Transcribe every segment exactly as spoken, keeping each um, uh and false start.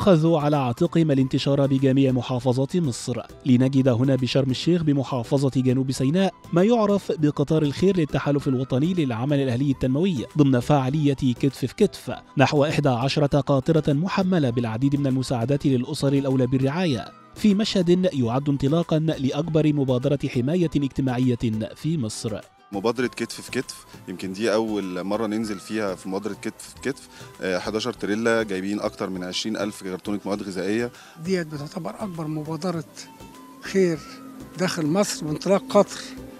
أخذوا على عاتقهم الانتشار بجميع محافظات مصر، لنجد هنا بشرم الشيخ بمحافظة جنوب سيناء ما يعرف بقطار الخير للتحالف الوطني للعمل الأهلي التنموي ضمن فعالية كتف في كتف، نحو إحدى عشرة قاطرة محملة بالعديد من المساعدات للأسر الأولى بالرعاية، في مشهد يعد انطلاقا لأكبر مبادرة حماية اجتماعية في مصر. مبادرة كتف في كتف يمكن دي أول مرة ننزل فيها في مبادرة كتف في كتف، إحدى عشرة تريلا جايبين أكتر من عشرين ألف كرتونة مواد غذائية. ديت بتعتبر أكبر مبادرة خير داخل مصر بانطلاق قطر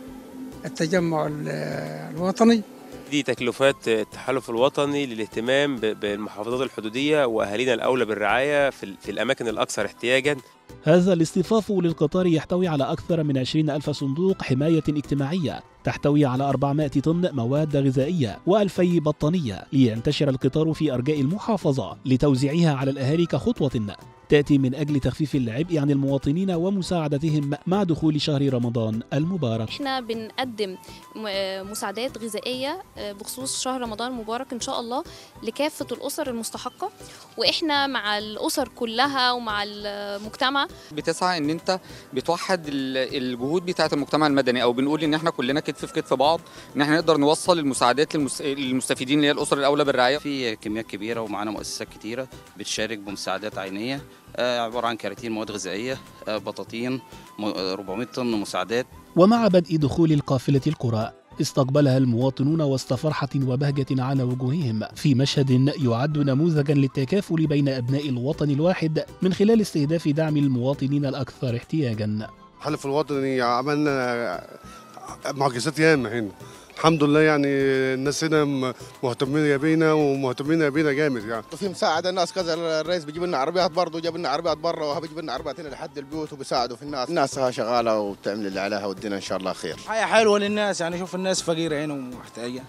التجمع الوطني. دي تكلفات التحالف الوطني للاهتمام بالمحافظات الحدودية وأهالينا الأولى بالرعاية في الأماكن الأكثر احتياجاً. هذا الاصطفاف للقطار يحتوي على أكثر من عشرين ألف صندوق حماية اجتماعية تحتوي على أربعمائة طن مواد غذائية وألفي بطانية، لينتشر القطار في أرجاء المحافظة لتوزيعها على الأهالي كخطوة تأتي من أجل تخفيف العبء عن المواطنين ومساعدتهم مع دخول شهر رمضان المبارك. احنا بنقدم مساعدات غذائية بخصوص شهر رمضان المبارك إن شاء الله لكافة الأسر المستحقة، وإحنا مع الأسر كلها ومع المجتمع. بتسعى إن أنت بتوحد الجهود بتاعة المجتمع المدني، أو بنقول إن احنا كلنا كتف في كتف بعض، إن احنا نقدر نوصل المساعدات للمستفيدين اللي هي الأسر الأولى بالرعاية. في كميات كبيرة ومعانا مؤسسات كتيرة بتشارك بمساعدات عينية، عبارة عن كراتين مواد غذائية، بطاطين، أربعمائة طن مساعدات. ومع بدء دخول القافلة القرى استقبلها المواطنون وسط فرحة وبهجة على وجوههم، في مشهد يعد نموذجا للتكافل بين أبناء الوطن الواحد من خلال استهداف دعم المواطنين الأكثر احتياجا. التحالف الوطني عملنا معجزات ياما هنا الحمد لله، يعني الناس هنا مهتمين بينا ومهتمين بينا جامد يعني. وفي مساعده الناس كذا، الرئيس بيجيب لنا عربيات برضه، جاب لنا عربيات برا وبيجيب لنا عربيات هنا لحد البيوت وبيساعدوا في الناس. الناس شغاله وبتعمل اللي عليها والدنيا ان شاء الله خير. حياه حلوه للناس، يعني شوف الناس فقيره هنا ومحتاجه،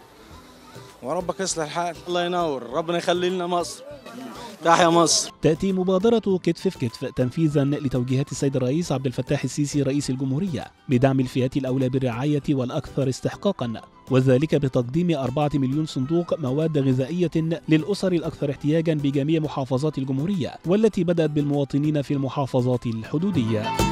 وربك يصلح الحال. الله ينور، ربنا يخلي لنا مصر. تحيا مصر. تأتي مبادرة كتف في كتف تنفيذا لتوجيهات السيد الرئيس عبد الفتاح السيسي رئيس الجمهورية بدعم الفئات الأولى بالرعاية والأكثر استحقاقا، وذلك بتقديم أربعة مليون صندوق مواد غذائية للأسر الأكثر احتياجا بجميع محافظات الجمهورية، والتي بدأت بالمواطنين في المحافظات الحدودية.